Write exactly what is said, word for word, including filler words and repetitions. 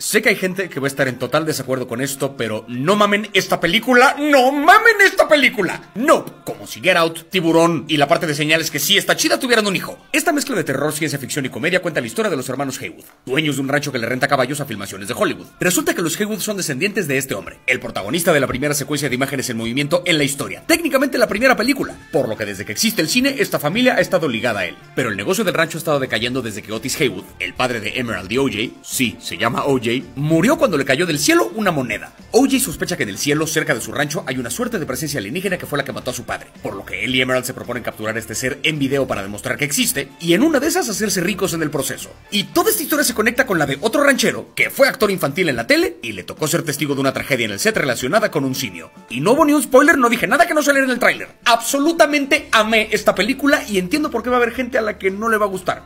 Sé que hay gente que va a estar en total desacuerdo con esto, pero no mamen esta película, no mamen esta película. No, como si Get Out, Tiburón y la parte de señales que sí está chida tuvieran un hijo. Esta mezcla de terror, ciencia ficción y comedia cuenta la historia de los hermanos Haywood, dueños de un rancho que le renta caballos a filmaciones de Hollywood. Resulta que los Haywood son descendientes de este hombre, el protagonista de la primera secuencia de imágenes en movimiento en la historia, técnicamente la primera película, por lo que desde que existe el cine, esta familia ha estado ligada a él. Pero el negocio del rancho ha estado decayendo desde que Otis Haywood, el padre de Emerald y O J, sí, se llama O J, murió cuando le cayó del cielo una moneda. O J sospecha que en el cielo, cerca de su rancho, hay una suerte de presencia alienígena que fue la que mató a su padre, por lo que él y Emerald se proponen capturar a este ser en video para demostrar que existe, y en una de esas hacerse ricos en el proceso. Y toda esta historia se conecta con la de otro ranchero, que fue actor infantil en la tele, y le tocó ser testigo de una tragedia en el set relacionada con un simio. Y no hubo ni un spoiler, no dije nada que no saliera en el tráiler. Absolutamente amé esta película, y entiendo por qué va a haber gente a la que no le va a gustar.